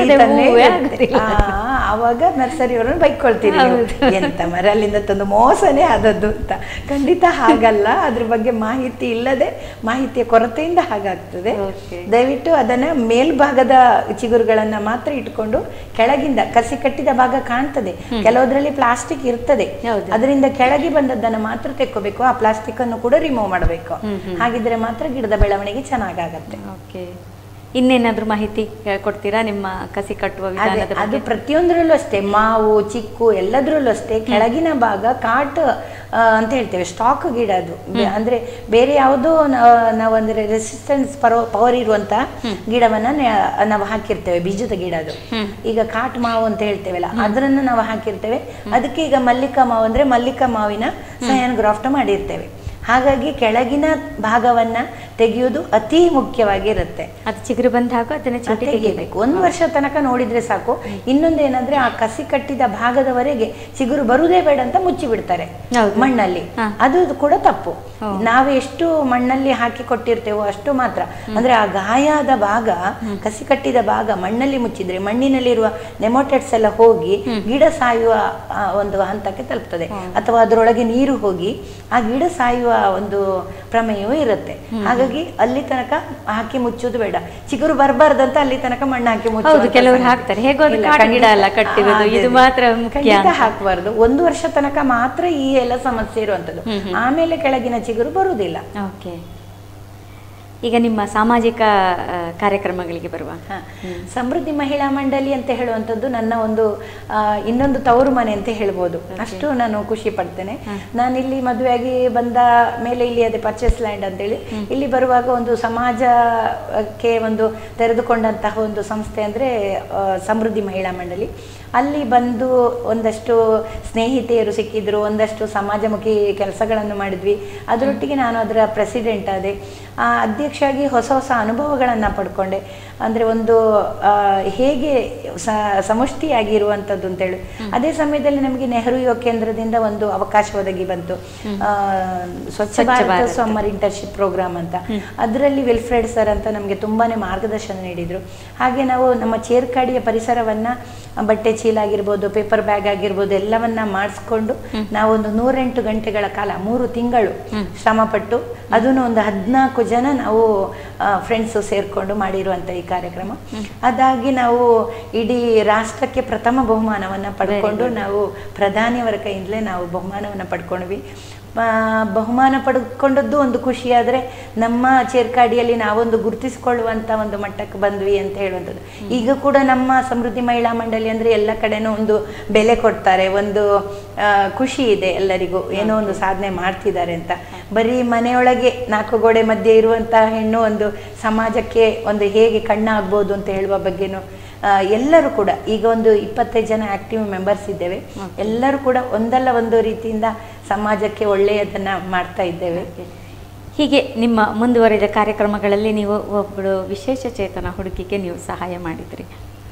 ಆವಾಗ ನರ್ಸರಿಯವರನ್ನು ಬೈಕೊಳ್ತೀರಿ, ಎಂತ ಮರ ಅಲ್ಲಿಂದ ತಂದು ಮೋಸನೇ ಆದದ್ದು ಅಂತ. ಖಂಡಿತ ಹಾಗಲ್ಲ, ಅದ್ರ ಬಗ್ಗೆ ಮಾಹಿತಿ ಇಲ್ಲದೆ, ಮಾಹಿತಿಯ ಕೊರತೆಯಿಂದ ಹಾಗಾಗ್ತದೆ. ದಯವಿಟ್ಟು ಅದನ್ನ ಮೇಲ್ಭಾಗದ ಚಿಗುರುಗಳನ್ನ ಮಾತ್ರ ಇಟ್ಕೊಂಡು ಕೆಳಗಿಂದ ಕಸಿ ಕಟ್ಟಿದ ಭಾಗ ಕಾಣ್ತದೆ, ಕೆಲವದ್ರಲ್ಲಿ ಪ್ಲಾಸ್ಟಿಕ್ ಇರ್ತದೆ, ಅದರಿಂದ ಕೆಳಗೆ ಬಂದದ್ದನ್ನು ಮಾತ್ರ ತೆಕ್ಕೋಬೇಕು. ಆ ಪ್ಲಾಸ್ಟಿಕ್ ಅನ್ನು ಕೂಡ ರಿಮೂವ್ ಮಾಡಬೇಕು. ಹಾಗಿದ್ರೆ ಮಾತ್ರ ಗಿಡದ ಬೆಳವಣಿಗೆ ಚೆನ್ನಾಗಾಗತ್ತೆ. ಇನ್ನೇನಾದ್ರೂ ಮಾಹಿತಿ ಕೊಡ್ತೀರಾ ನಿಮ್ಮ ಕಸಿ ಕಟ್ಟುವ ವಿಧಾನದ ಬಗ್ಗೆ? ಅದು ಪ್ರತಿಯೊಂದರಲ್ಲೂ ಅಷ್ಟೇ, ಮಾವು ಚಿಕ್ಕು ಎಲ್ಲದರಲ್ಲೂ ಅಷ್ಟೇ ಕೆಳಗಿನ ಭಾಗ ಕಾಟ್ ಅಂತ ಹೇಳ್ತೇವೆ, ಸ್ಟಾಕ್ ಗಿಡ ಅದು. ಅಂದ್ರೆ ಬೇರೆ ಯಾವುದೋ ನಾವು ಅಂದ್ರೆ ರೆಸಿಸ್ಟೆನ್ಸ್ ಪವರ್ ಇರುವಂತ ಗಿಡವನ್ನ ನಾವು ಹಾಕಿರ್ತೇವೆ, ಬೀಜದ ಗಿಡ ಅದು. ಈಗ ಕಾಟ್ ಮಾವು ಅಂತ ಹೇಳ್ತೇವಲ್ಲ, ಅದರನ್ನು ನಾವು ಹಾಕಿರ್ತೇವೆ. ಅದಕ್ಕೆ ಈಗ ಮಲ್ಲಿಕಾ ಮಾವು ಅಂದ್ರೆ ಮಲ್ಲಿಕಾ ಮಾವಿನ ಸಯಾನ್ ಗ್ರಾಫ್ಟ್ ಮಾಡಿರ್ತೇವೆ. ಹಾಗಾಗಿ ಕೆಳಗಿನ ಭಾಗವನ್ನ ತೆಗೆಯುವುದು ಅತಿ ಮುಖ್ಯವಾಗಿರುತ್ತೆ. ಅದು ಚಿಗುರು ಬಂದಾಗ ಅದನ್ನ ತೆಗೆಯಬೇಕು. 1 ವರ್ಷ ತನಕ ನೋಡಿದ್ರೆ ಸಾಕು. ಇನ್ನೊಂದೇನಂದ್ರೆ ಆ ಕಸಿ ಕಟ್ಟಿದ ಭಾಗದವರೆಗೆ ಚಿಗುರು ಬರುವುದೇ ಬೇಡ ಅಂತ ಮುಚ್ಚಿ ಬಿಡ್ತಾರೆ ಮಣ್ಣಲ್ಲಿ. ಅದು ಕೂಡ ತಪ್ಪು. ನಾವು ಎಷ್ಟು ಮಣ್ಣಲ್ಲಿ ಹಾಕಿ ಕೊಟ್ಟಿರ್ತೇವೋ ಅಷ್ಟು ಮಾತ್ರ. ಅಂದ್ರೆ ಆ ಗಾಯದ ಭಾಗ, ಕಸಿ ಕಟ್ಟಿದ ಭಾಗ ಮಣ್ಣಲ್ಲಿ ಮುಚ್ಚಿದ್ರೆ ಮಣ್ಣಿನಲ್ಲಿರುವ ನೆಮೋಟೆಡ್ಸ್ ಎಲ್ಲ ಹೋಗಿ ಗಿಡ ಸಾಯುವ ಒಂದು ಹಂತಕ್ಕೆ ತಲುಪ್ತದೆ, ಅಥವಾ ಅದರೊಳಗೆ ನೀರು ಹೋಗಿ ಆ ಗಿಡ ಸಾಯುವ ಒಂದು ಪ್ರಮೇಯವೂ ಇರುತ್ತೆ. ಹಾಗಾಗಿ ಅಲ್ಲಿ ತನಕ ಹಾಕಿ ಮುಚ್ಚುವುದು ಬೇಡ. ಚಿಗುರು ಬರಬಾರ್ದಂತ ಅಲ್ಲಿ ತನಕ ಮಣ್ಣು ಹಾಕಿ ಮುಚ್ಚುವುದು. ಕೆಲವರು ಹಾಕ್ತಾರೆ, ಹಾಕಬಾರ್ದು. 1 ವರ್ಷ ತನಕ ಮಾತ್ರ ಈ ಎಲ್ಲ ಸಮಸ್ಯೆ ಇರುವಂತದ್ದು. ಆಮೇಲೆ ಕೆಳಗಿನ ಚಿಗುರು ಬರುವುದಿಲ್ಲ. ಈಗ ನಿಮ್ಮ ಸಾಮಾಜಿಕ ಕಾರ್ಯಕ್ರಮಗಳಿಗೆ ಬರುವ ಸಮೃದ್ಧಿ ಮಹಿಳಾ ಮಂಡಳಿ ಅಂತ ಹೇಳುವಂಥದ್ದು ನನ್ನ ಒಂದು ಇನ್ನೊಂದು ತವರು ಮನೆ ಅಂತ ಹೇಳ್ಬೋದು. ಅಷ್ಟು ನಾನು ಖುಷಿ ಪಡ್ತೇನೆ. ನಾನಿಲ್ಲಿ ಮದುವೆಯಾಗಿ ಬಂದ ಮೇಲೆ ಇಲ್ಲಿ ಅದೇ ಪರ್ಚೇಸ್ ಲ್ಯಾಂಡ್ ಅಂತೇಳಿ ಇಲ್ಲಿ ಬರುವಾಗ ಒಂದು ಸಮಾಜಕ್ಕೆ ಒಂದು ತೆರೆದುಕೊಂಡಂತಹ ಒಂದು ಸಂಸ್ಥೆ ಅಂದರೆ ಸಮೃದ್ಧಿ ಮಹಿಳಾ ಮಂಡಳಿ. ಅಲ್ಲಿ ಬಂದು ಒಂದಷ್ಟು ಸ್ನೇಹಿತೆಯರು ಸಿಕ್ಕಿದ್ರು, ಒಂದಷ್ಟು ಸಮಾಜಮುಖಿ ಕೆಲಸಗಳನ್ನು ಮಾಡಿದ್ವಿ. ಅದರೊಟ್ಟಿಗೆ ನಾನು ಅದರ ಪ್ರೆಸಿಡೆಂಟ್ ಆದೆ, ಅಧ್ಯಕ್ಷರಾಗಿ ಹೊಸ ಹೊಸ ಅನುಭವಗಳನ್ನು ಪಡ್ಕೊಂಡೆ. ಅಂದರೆ ಒಂದು ಹೇಗೆ ಸಮಷ್ಟಿಯಾಗಿರುವಂಥದ್ದು ಅಂತೇಳಿ. ಅದೇ ಸಮಯದಲ್ಲಿ ನಮಗೆ ನೆಹರು ಯುವ ಕೇಂದ್ರದಿಂದ ಒಂದು ಅವಕಾಶ ಒದಗಿ ಬಂತು, Swachh Bharat summer internship program ಅಂತ. ಅದರಲ್ಲಿ ವಿಲ್ಫ್ರೆಡ್ ಸರ್ ಅಂತ ನಮಗೆ ತುಂಬಾ ಮಾರ್ಗದರ್ಶನ ನೀಡಿದರು. ಹಾಗೆ ನಾವು ನಮ್ಮ ಚೇರ್ಕಾಡಿಯ ಪರಿಸರವನ್ನು ಬಟ್ಟೆ ಚೀಲ ಆಗಿರ್ಬೋದು, ಪೇಪರ್ ಬ್ಯಾಗ್ ಆಗಿರ್ಬೋದು ಎಲ್ಲವನ್ನ ಮಾಡಿಸ್ಕೊಂಡು ನಾವು ಒಂದು 108 ಗಂಟೆಗಳ ಕಾಲ 3 ತಿಂಗಳು ಶ್ರಮಪಟ್ಟು ಅದನ್ನು ಒಂದು 14 ಜನ ನಾವು ಫ್ರೆಂಡ್ಸು ಸೇರಿಕೊಂಡು ಮಾಡಿರುವಂಥ ಈ ಕಾರ್ಯಕ್ರಮ. ಅದಾಗಿ ನಾವು ಇಡೀ ರಾಷ್ಟ್ರಕ್ಕೆ ಪ್ರಥಮ ಬಹುಮಾನವನ್ನು ಪಡ್ಕೊಂಡು ನಾವು ಪ್ರಧಾನಿಯವರ ಕೈಯಿಂದಲೇ ನಾವು ಬಹುಮಾನವನ್ನು ಪಡ್ಕೊಂಡ್ವಿ. ಬಹುಮಾನ ಪಡ್ಕೊಂಡದ್ದು ಒಂದು ಖುಷಿಯಾದರೆ ನಮ್ಮ ಚೇರ್ಕಾಡಿಯಲ್ಲಿ ನಾವೊಂದು ಗುರುತಿಸಿಕೊಳ್ಳುವಂಥ ಒಂದು ಮಟ್ಟಕ್ಕೆ ಬಂದ್ವಿ ಅಂತ ಹೇಳುವಂಥದ್ದು. ಈಗ ಕೂಡ ನಮ್ಮ ಸಮೃದ್ಧಿ ಮಹಿಳಾ ಮಂಡಳಿ ಅಂದರೆ ಎಲ್ಲ ಕಡೆನೂ ಒಂದು ಬೆಲೆ ಕೊಡ್ತಾರೆ, ಒಂದು ಖುಷಿ ಇದೆ ಎಲ್ಲರಿಗೂ, ಏನೋ ಒಂದು ಸಾಧನೆ ಮಾಡ್ತಿದ್ದಾರೆ ಅಂತ. ಬರೀ ಮನೆಯೊಳಗೆ 4 ಗೋಡೆ ಮಧ್ಯೆ ಇರುವಂಥ ಹೆಣ್ಣು ಒಂದು ಸಮಾಜಕ್ಕೆ ಒಂದು ಹೇಗೆ ಕಣ್ಣಾಗ್ಬೋದು ಅಂತ ಹೇಳುವ ಬಗ್ಗೆನೂ ಎಲ್ಲರೂ ಕೂಡ ಈಗ ಒಂದು 25 ಜನ ಆಕ್ಟಿವ್ ಮೆಂಬರ್ಸ್ ಇದ್ದೇವೆ. ಎಲ್ಲರೂ ಕೂಡ ಒಂದಲ್ಲ ಒಂದು ರೀತಿಯಿಂದ ಸಮಾಜಕ್ಕೆ ಒಳ್ಳೆಯದನ್ನ ಮಾಡ್ತಾ ಇದ್ದೇವೆ. ಹೀಗೆ ನಿಮ್ಮ ಮುಂದುವರಿದ ಕಾರ್ಯಕ್ರಮಗಳಲ್ಲಿ ನೀವು ಒಬ್ಬಳು ವಿಶೇಷ ಚೇತನ ಹುಡುಗಿಗೆ ನೀವು ಸಹಾಯ ಮಾಡಿದ್ರಿ.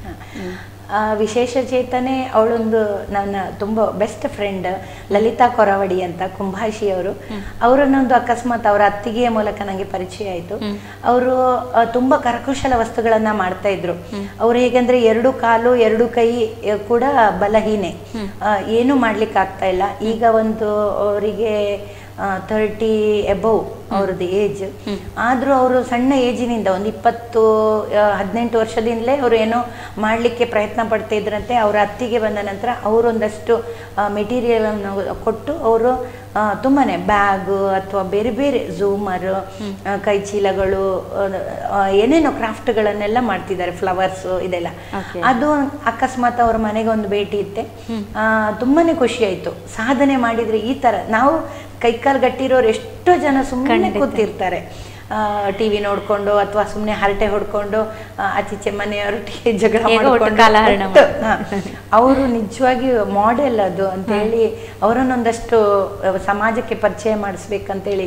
ವಿಶೇಷ ಚೇತನೆ ಅವಳೊಂದು ನನ್ನ ತುಂಬ ಬೆಸ್ಟ್ ಫ್ರೆಂಡ್ ಲಲಿತಾ ಕೊರವಡಿ ಅಂತ, ಕುಂಭಾಷಿಯವರು. ಅವರನ್ನೊಂದು ಅಕಸ್ಮಾತ್ ಅವರ ಅತ್ತಿಗೆಯ ಮೂಲಕ ನನಗೆ ಪರಿಚಯ ಆಯಿತು. ಅವರು ತುಂಬ ಕರಕುಶಲ ವಸ್ತುಗಳನ್ನು ಮಾಡ್ತಾ ಇದ್ರು. ಅವ್ರು ಹೇಗೆಂದ್ರೆ 2 ಕಾಲು 2 ಕೈ ಕೂಡ ಬಲಹೀನೆ, ಏನೂ ಮಾಡ್ಲಿಕ್ಕೆ ಆಗ್ತಾ ಇಲ್ಲ. ಈಗ ಒಂದು ಅವರಿಗೆ 30 ಎಬವ್ ಅವ್ರದ್ದು ಏಜ್. ಆದರೂ ಅವರು ಸಣ್ಣ ಏಜಿನಿಂದ ಒಂದು 18 ವರ್ಷದಿಂದಲೇ ಅವರು ಏನೋ ಮಾಡಲಿಕ್ಕೆ ಪ್ರಯತ್ನ ಪಡ್ತಾ ಇದ್ರಂತೆ. ಅವರ ಅತ್ತಿಗೆ ಬಂದ ನಂತರ ಅವರೊಂದಷ್ಟು ಮೆಟೀರಿಯಲನ್ನು ಕೊಟ್ಟು ಅವರು ತುಂಬಾ ಬ್ಯಾಗ್ ಅಥವಾ ಬೇರೆ ಬೇರೆ ಝೂಮರ್, ಕೈ ಚೀಲಗಳು, ಏನೇನೋ ಕ್ರಾಫ್ಟ್ಗಳನ್ನೆಲ್ಲ ಮಾಡ್ತಿದ್ದಾರೆ, ಫ್ಲವರ್ಸು ಇದೆಲ್ಲ. ಅದು ಅಕಸ್ಮಾತ್ ಅವ್ರ ಮನೆಗೆ ಒಂದು ಭೇಟಿ ಇತ್ತೆ. ತುಂಬಾ ಖುಷಿ ಆಯಿತು. ಸಾಧನೆ ಮಾಡಿದರೆ ಈ ಥರ ನಾವು ಕೈಕಾಲು ಗಟ್ಟಿರೋರು ಎಷ್ಟೋ ಜನ ಸುಮ್ಮನೆ ಕೂತಿರ್ತಾರೆ. TV ನೋಡ್ಕೊಂಡು ಅಥವಾ ಸುಮ್ಮನೆ ಹರಟೆ ಹೊಡ್ಕೊಂಡು ಆಚೀಚೆ ಮನೆಯವರೊಟ್ಟಿಗೆ ಜಗಳ ಅವರು ನಿಜವಾಗಿ ಮಾಡೆಲ್ ಅದು ಅಂತ ಹೇಳಿ ಅವರನ್ನೊಂದಷ್ಟು ಸಮಾಜಕ್ಕೆ ಪರಿಚಯ ಮಾಡಿಸ್ಬೇಕಂತೇಳಿ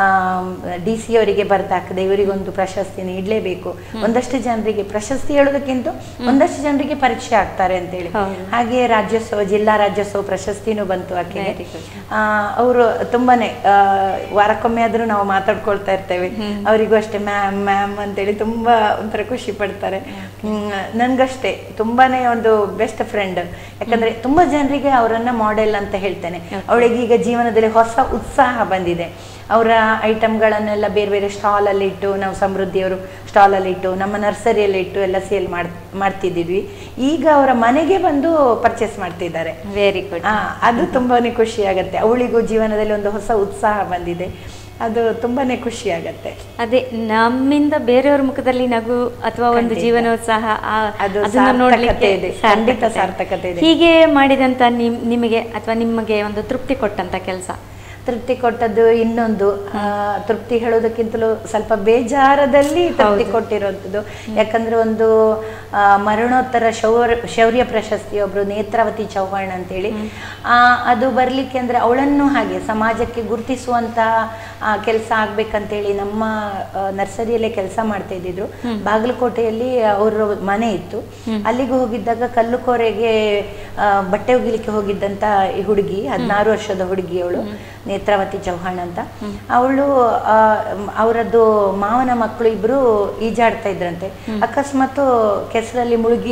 DC ಅವರಿಗೆ ಬರ್ದಾಕದೆ ಇವರಿಗೊಂದು ಪ್ರಶಸ್ತಿ ನೀಡಲೇಬೇಕು, ಒಂದಷ್ಟು ಜನರಿಗೆ ಪ್ರಶಸ್ತಿ ಹೇಳೋದಕ್ಕಿಂತ ಒಂದಷ್ಟು ಜನರಿಗೆ ಪರಿಚಯ ಆಗ್ತಾರೆ ಅಂತೇಳಿ. ಹಾಗೆ ರಾಜ್ಯೋತ್ಸವ, ಜಿಲ್ಲಾ ರಾಜ್ಯೋತ್ಸವ ಪ್ರಶಸ್ತಿನೂ ಬಂತು ಆಕೆಗೆ. ಅವರು ತುಂಬಾನೇ ವಾರಕ್ಕೊಮ್ಮೆ ಆದ್ರೂ ನಾವು ಮಾತಾಡ್ಕೊಳ್ತಾ ಇರ್ತೇವೆ. ಅವರಿಗೂ ಅಷ್ಟೇ ಮ್ಯಾಮ್ ಮ್ಯಾಮ್ ಅಂತೇಳಿ ತುಂಬಾ ಒಂಥರ ಖುಷಿ ಪಡ್ತಾರೆ. ನನ್ಗಷ್ಟೇ ತುಂಬಾನೇ ಒಂದು ಬೆಸ್ಟ್ ಫ್ರೆಂಡ್. ಯಾಕಂದ್ರೆ ತುಂಬಾ ಜನರಿಗೆ ಅವರನ್ನ ಮಾಡೆಲ್ ಅಂತ ಹೇಳ್ತೇನೆ. ಅವಳಿಗೆ ಈಗ ಜೀವನದಲ್ಲಿ ಹೊಸ ಉತ್ಸಾಹ ಬಂದಿದೆ. ಅವರ ಐಟಮ್ಗಳನ್ನೆಲ್ಲ ಬೇರೆ ಬೇರೆ ಸ್ಟಾಲಲ್ಲಿ ಇಟ್ಟು, ನಾವು ಸಮೃದ್ಧಿಯವರು ಸ್ಟಾಲಲ್ಲಿ ಇಟ್ಟು, ನಮ್ಮ ನರ್ಸರಿಯಲ್ಲಿ ಇಟ್ಟು ಎಲ್ಲ ಸೇಲ್ ಮಾಡ್ತಿದ್ವಿ. ಈಗ ಅವರ ಮನೆಗೆ ಬಂದು ಪರ್ಚೇಸ್ ಮಾಡ್ತಿದ್ದಾರೆ. Very good. ಅದು ತುಂಬಾನೇ ಖುಷಿ ಆಗತ್ತೆ. ಅವಳಿಗೂ ಜೀವನದಲ್ಲಿ ಒಂದು ಹೊಸ ಉತ್ಸಾಹ ಬಂದಿದೆ. ಅದು ತುಂಬಾನೇ ಖುಷಿ ಆಗತ್ತೆ. ಅದೇ ನಮ್ಮಿಂದ ಬೇರೆಯವ್ರ ಮುಖದಲ್ಲಿ ನಗು ಅಥವಾ ಒಂದು ಜೀವನೋತ್ಸಾಹ ಅದನ್ನ ನೋಡ್ಲಿಕ್ಕೆ ಖಂಡಿತ ಸಾರ್ಥಕತೆ ಇದೆ. ಹೀಗೆ ಮಾಡಿದಂತ ನಿಮಗೆ ಅಥವಾ ನಿಮಗೆ ಒಂದು ತೃಪ್ತಿ ಕೊಟ್ಟಂತ ಕೆಲಸ? ತೃಪ್ತಿ ಕೊಟ್ಟದ್ದು ಇನ್ನೊಂದು, ತೃಪ್ತಿ ಹೇಳೋದಕ್ಕಿಂತಲೂ ಸ್ವಲ್ಪ ಬೇಜಾರದಲ್ಲಿ ತೃಪ್ತಿ ಕೊಟ್ಟಿರೋಂಥದ್ದು. ಯಾಕಂದ್ರೆ ಒಂದು ಮರಣೋತ್ತರ ಶೌರ್ಯ ಪ್ರಶಸ್ತಿ ಒಬ್ರು ನೇತ್ರಾವತಿ ಚೌಹಾಣ್ ಅಂತೇಳಿ, ಅದು ಬರ್ಲಿಕ್ಕೆ ಅಂದ್ರೆ ಅವಳನ್ನು ಹಾಗೆ ಸಮಾಜಕ್ಕೆ ಗುರುತಿಸುವಂತಹ ಕೆಲಸ ಆಗ್ಬೇಕಂತೇಳಿ ನಮ್ಮ ನರ್ಸರಿಯಲ್ಲೇ ಕೆಲಸ ಮಾಡ್ತಾ ಇದ್ದಿದ್ರು. ಬಾಗಲಕೋಟೆಯಲ್ಲಿ ಅವ್ರ ಮನೆ ಇತ್ತು. ಅಲ್ಲಿಗೆ ಹೋಗಿದ್ದಾಗ ಕಲ್ಲುಕೋರೆಗೆ ಬಟ್ಟೆ ಒಗಿಲಿಕ್ಕೆ ಹೋಗಿದ್ದಂತ ಈ ಹುಡುಗಿ, 16 ವರ್ಷದ ಹುಡುಗಿ ಅವಳು, ನೇತ್ರಾವತಿ ಚೌಹಾಣ್ ಅಂತ. ಅವಳು ಅವರದ್ದು ಮಾವನ ಮಕ್ಕಳು ಇಬ್ರು ಈಜಾಡ್ತಾ ಇದ್ರಂತೆ. ಅಕಸ್ಮಾತ್ ಕೆಸರಲ್ಲಿ ಮುಳುಗಿ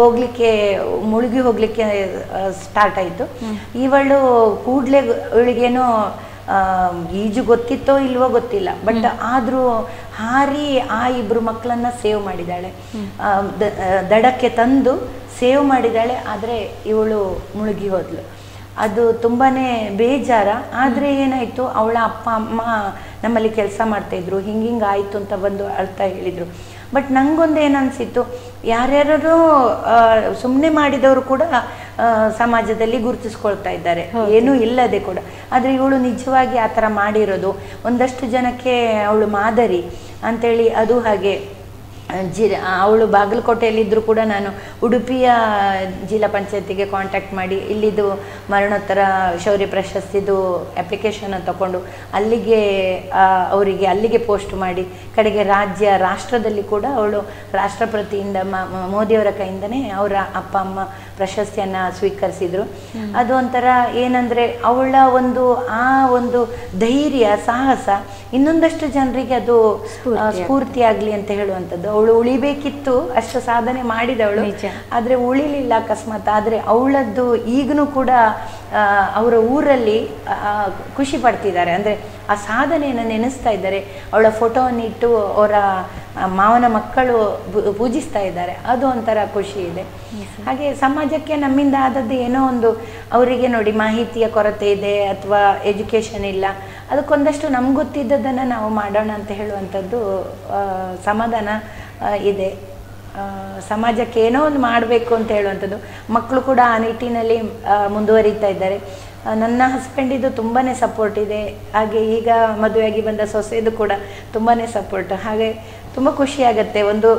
ಹೋಗ್ಲಿಕ್ಕೆ ಸ್ಟಾರ್ಟ್ ಆಯ್ತು. ಇವಳು ಕೂಡ್ಲೆ ಇವಳಿಗೇನೋ ಈಜು ಗೊತ್ತಿತ್ತೋ ಇಲ್ವೋ ಗೊತ್ತಿಲ್ಲ, ಬಟ್ ಆದ್ರೂ ಹಾರಿ ಆ ಇಬ್ರು ಮಕ್ಕಳನ್ನ ಸೇವ್ ಮಾಡಿದಾಳೆ, ದಡಕ್ಕೆ ತಂದು ಸೇವ್ ಮಾಡಿದಾಳೆ. ಆದ್ರೆ ಇವಳು ಮುಳುಗಿ ಹೋದ್ಲು. ಅದು ತುಂಬಾನೇ ಬೇಜಾರ. ಆದ್ರೆ ಏನಾಯ್ತು, ಅವಳ ಅಪ್ಪ ಅಮ್ಮ ನಮ್ಮಲ್ಲಿ ಕೆಲಸ ಮಾಡ್ತಾ ಇದ್ರು, ಹಿಂಗಿಂಗ್ ಆಯ್ತು ಅಂತ ಬಂದು ಅಳ್ತಾ ಹೇಳಿದ್ರು. ಬಟ್ ನಂಗೊಂದು ಏನನ್ಸಿತ್ತು, ಯಾರ್ಯಾರೋ ಸುಮ್ಮನೆ ಮಾಡಿದವರು ಕೂಡ ಸಮಾಜದಲ್ಲಿ ಗುರುತಿಸ್ಕೊಳ್ತಾ ಇದ್ದಾರೆ, ಏನೂ ಇಲ್ಲದೆ ಕೂಡ. ಆದ್ರೆ ಇವಳು ನಿಜವಾಗಿ ಆ ಥರ ಮಾಡಿರೋದು ಒಂದಷ್ಟು ಜನಕ್ಕೆ ಅವಳು ಮಾದರಿ ಅಂತೇಳಿ. ಅದು ಹಾಗೆ ಅವಳು ಬಾಗಲಕೋಟೆಯಲ್ಲಿದ್ದರೂ ಕೂಡ ನಾನು ಉಡುಪಿಯ ಜಿಲ್ಲಾ ಪಂಚಾಯತಿಗೆ ಕಾಂಟ್ಯಾಕ್ಟ್ ಮಾಡಿ ಇಲ್ಲಿದ್ದು ಮರಣೋತ್ತರ ಶೌರ್ಯ ಪ್ರಶಸ್ತಿದು ಅಪ್ಲಿಕೇಶನ್ ತಗೊಂಡು ಅವರಿಗೆ ಪೋಸ್ಟ್ ಮಾಡಿ, ಕಡೆಗೆ ರಾಷ್ಟ್ರದಲ್ಲಿ ಕೂಡ ಅವಳು ರಾಷ್ಟ್ರಪತಿಯಿಂದ ಮೋದಿಯವರ ಕೈಯಿಂದನೇ ಅವರ ಅಪ್ಪ ಅಮ್ಮ ಪ್ರಶಸ್ತಿಯನ್ನ ಸ್ವೀಕರಿಸಿದ್ರು. ಅದು ಒಂಥರ ಏನಂದ್ರೆ ಅವಳ ಒಂದು ಧೈರ್ಯ, ಸಾಹಸ ಇನ್ನೊಂದಷ್ಟು ಜನರಿಗೆ ಅದು ಸ್ಫೂರ್ತಿಯಾಗ್ಲಿ ಅಂತ ಹೇಳುವಂಥದ್ದು. ಅವಳು ಉಳಿಬೇಕಿತ್ತು, ಅಷ್ಟು ಸಾಧನೆ ಮಾಡಿದವಳು, ಆದ್ರೆ ಉಳಿಲಿಲ್ಲ ಅಕಸ್ಮಾತ್. ಆದ್ರೆ ಅವಳದ್ದು ಈಗನೂ ಕೂಡ ಅವರ ಊರಲ್ಲಿ ಖುಷಿ ಪಡ್ತಿದ್ದಾರೆ, ಅಂದ್ರೆ ಆ ಸಾಧನೆಯನ್ನು ನೆನೆಸ್ತಾ ಇದ್ದಾರೆ. ಅವಳ ಫೋಟೋವನ್ನು ಇಟ್ಟು ಅವರ ಮಾವನ ಮಕ್ಕಳು ಪೂಜಿಸ್ತಾ ಇದ್ದಾರೆ. ಅದು ಒಂಥರ ಖುಷಿ ಇದೆ. ಹಾಗೆ ಸಮಾಜಕ್ಕೆ ನಮ್ಮಿಂದ ಆದದ್ದು ಏನೋ ಒಂದು, ಅವರಿಗೆ ನೋಡಿ ಮಾಹಿತಿಯ ಕೊರತೆ ಇದೆ ಅಥವಾ ಎಜುಕೇಶನ್ ಇಲ್ಲ, ಅದಕ್ಕೊಂದಷ್ಟು ನಮ್ಗೆ ಗೊತ್ತಿದ್ದದನ್ನು ನಾವು ಮಾಡೋಣ ಅಂತ ಹೇಳುವಂಥದ್ದು ಸಮಾಧಾನ ಇದೆ. ಸಮಾಜಕ್ಕೆ ಏನೋ ಒಂದು ಮಾಡಬೇಕು ಅಂತ ಹೇಳುವಂಥದ್ದು. ಮಕ್ಕಳು ಕೂಡ ಆ ನಿಟ್ಟಿನಲ್ಲಿ ಮುಂದುವರಿತಾ ಇದ್ದಾರೆ. ನನ್ನ ಹಸ್ಬೆಂಡಿದು ತುಂಬಾ ಸಪೋರ್ಟ್ ಇದೆ. ಹಾಗೆ ಈಗ ಮದುವೆಯಾಗಿ ಬಂದ ಸೊಸೆದು ಕೂಡ ತುಂಬಾ ಸಪೋರ್ಟ್. ಹಾಗೆ ತುಂಬ ಖುಷಿಯಾಗತ್ತೆ.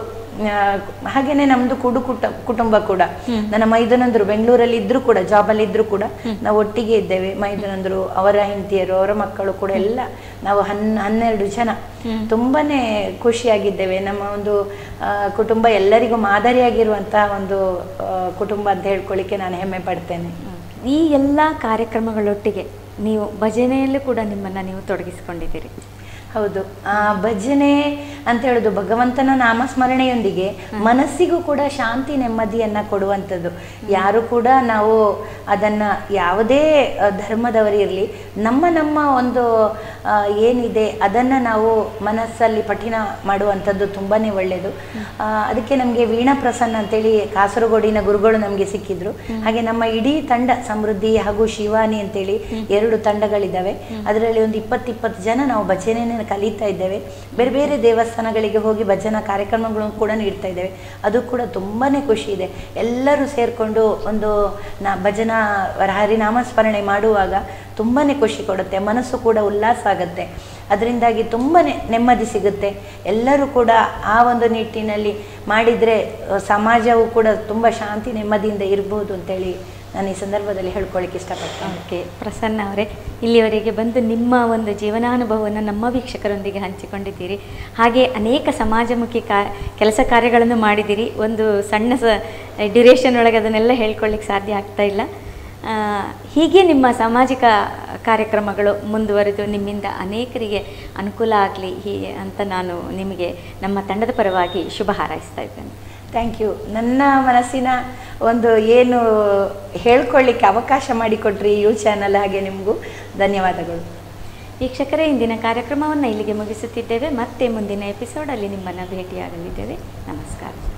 ಹಾಗೇನೆ ನಮ್ದು ಕುಟುಂಬ ಕೂಡ, ನನ್ನ ಮೈದುನಂದ್ರು ಬೆಂಗಳೂರಲ್ಲಿ ಇದ್ರು ಕೂಡ, ಜಾಬಲ್ಲಿ ಇದ್ರು ಕೂಡ ನಾವು ಒಟ್ಟಿಗೆ ಇದ್ದೇವೆ. ಮೈದುನಂದ್ರು, ಅವರ ಹೆಂಡತಿಯರು, ಅವರ ಮಕ್ಕಳು ಕೂಡ ಎಲ್ಲ ನಾವು 12 ಜನ ತುಂಬಾನೇ ಖುಷಿಯಾಗಿದ್ದೇವೆ. ನಮ್ಮ ಒಂದು ಕುಟುಂಬ ಎಲ್ಲರಿಗೂ ಮಾದರಿಯಾಗಿರುವಂತಹ ಒಂದು ಕುಟುಂಬ ಅಂತ ಹೇಳ್ಕೊಳ್ಳಿಕ್ಕೆ ನಾನು ಹೆಮ್ಮೆ ಪಡ್ತೇನೆ. ಈ ಎಲ್ಲ ಕಾರ್ಯಕ್ರಮಗಳೊಟ್ಟಿಗೆ ನೀವು ಭಜನೆಯಲ್ಲೂ ಕೂಡ ನಿಮ್ಮನ್ನು ನೀವು ತೊಡಗಿಸಿಕೊಂಡಿದ್ದೀರಿ. ಹೌದು. ಭಜನೆ ಅಂತ ಹೇಳೋದು ಭಗವಂತನ ನಾಮಸ್ಮರಣೆಯೊಂದಿಗೆ ಮನಸ್ಸಿಗೂ ಕೂಡ ಶಾಂತಿ ನೆಮ್ಮದಿಯನ್ನ ಕೊಡುವಂಥದ್ದು. ಯಾರು ಕೂಡ ನಾವು ಅದನ್ನ ಯಾವುದೇ ಧರ್ಮದವರಿರಲಿ, ನಮ್ಮ ಒಂದು ಏನಿದೆ ಅದನ್ನ ನಾವು ಮನಸ್ಸಲ್ಲಿ ಪಠಿಣ ಮಾಡುವಂಥದ್ದು ತುಂಬಾನೇ ಒಳ್ಳೆಯದು. ಅದಕ್ಕೆ ನಮಗೆ ವೀಣಾ ಪ್ರಸನ್ನ ಅಂತೇಳಿ ಕಾಸರಗೋಡಿನ ಗುರುಗಳು ನಮಗೆ ಸಿಕ್ಕಿದ್ರು. ಹಾಗೆ ನಮ್ಮ ಇಡೀ ತಂಡ ಸಮೃದ್ಧಿ ಹಾಗೂ ಶಿವಾನಿ ಅಂತೇಳಿ 2 ತಂಡಗಳಿದ್ದಾವೆ. ಅದರಲ್ಲಿ ಒಂದು 20 ಜನ ನಾವು ಭಜನೆಯನ್ನು ಕಲಿತಾ ಇದ್ದೇವೆ. ಬೇರೆ ಬೇರೆ ದೇವಸ್ಥಾನಗಳಿಗೆ ಹೋಗಿ ಭಜನಾ ಕಾರ್ಯಕ್ರಮಗಳನ್ನು ಕೂಡ ನೀಡ್ತಾ ಇದ್ದೇವೆ. ಅದು ಕೂಡ ತುಂಬಾನೇ ಖುಷಿ ಇದೆ. ಎಲ್ಲರೂ ಸೇರ್ಕೊಂಡು ಒಂದು ಭಜನಾ ಹರಿನಾಮಸ್ಮರಣೆ ಮಾಡುವಾಗ ತುಂಬಾನೇ ಖುಷಿ ಕೊಡುತ್ತೆ, ಮನಸ್ಸು ಕೂಡ ಉಲ್ಲಾಸ ಆಗುತ್ತೆ. ಅದರಿಂದಾಗಿ ತುಂಬ ನೆಮ್ಮದಿ ಸಿಗುತ್ತೆ. ಎಲ್ಲರೂ ಕೂಡ ಆ ಒಂದು ನಿಟ್ಟಿನಲ್ಲಿ ಮಾಡಿದರೆ ಸಮಾಜವು ಕೂಡ ತುಂಬ ಶಾಂತಿ ನೆಮ್ಮದಿಯಿಂದ ಇರ್ಬೋದು ಅಂತೇಳಿ ನಾನು ಈ ಸಂದರ್ಭದಲ್ಲಿ ಹೇಳ್ಕೊಳ್ಳಿಕ್ಕೆ ಇಷ್ಟಪಡ್ತೇನೆ. ಓಕೆ, ಪ್ರಸನ್ನ ಅವರೇ, ಇಲ್ಲಿವರೆಗೆ ಬಂದು ನಿಮ್ಮ ಒಂದು ಜೀವನಾನುಭವವನ್ನು ನಮ್ಮ ವೀಕ್ಷಕರೊಂದಿಗೆ ಹಂಚಿಕೊಂಡಿದ್ದೀರಿ. ಹಾಗೆ ಅನೇಕ ಸಮಾಜಮುಖಿ ಕೆಲಸ ಕಾರ್ಯಗಳನ್ನು ಮಾಡಿದ್ದೀರಿ. ಒಂದು ಸಣ್ಣ ಡ್ಯೂರೇಷನ್ ಒಳಗೆ ಅದನ್ನೆಲ್ಲ ಹೇಳ್ಕೊಳ್ಳಿಕ್ಕೆ ಸಾಧ್ಯ ಆಗ್ತಾ ಇಲ್ಲ. ಹೀಗೆ ನಿಮ್ಮ ಸಾಮಾಜಿಕ ಕಾರ್ಯಕ್ರಮಗಳು ಮುಂದುವರೆದು ನಿಮ್ಮಿಂದ ಅನೇಕರಿಗೆ ಅನುಕೂಲ ಆಗಲಿ ಅಂತ ನಾನು ನಿಮಗೆ ನಮ್ಮ ತಂಡದ ಪರವಾಗಿ ಶುಭ ಹಾರೈಸ್ತಾ ಇದ್ದೇನೆ. Thank you. ನನ್ನ ಮನಸ್ಸಿನ ಒಂದು ಏನು ಹೇಳ್ಕೊಳ್ಳಿಕ್ಕೆ ಅವಕಾಶ ಮಾಡಿಕೊಟ್ರಿ ಯು ಚಾನಲ್, ಹಾಗೆ ನಿಮಗೂ ಧನ್ಯವಾದಗಳು. ವೀಕ್ಷಕರೇ, ಇಂದಿನ ಕಾರ್ಯಕ್ರಮವನ್ನು ಇಲ್ಲಿಗೆ ಮುಗಿಸುತ್ತಿದ್ದೇವೆ. ಮತ್ತೆ ಮುಂದಿನ ಎಪಿಸೋಡಲ್ಲಿ ನಿಮ್ಮನ್ನು ಭೇಟಿಯಾಗಲಿದ್ದೇವೆ. ನಮಸ್ಕಾರ.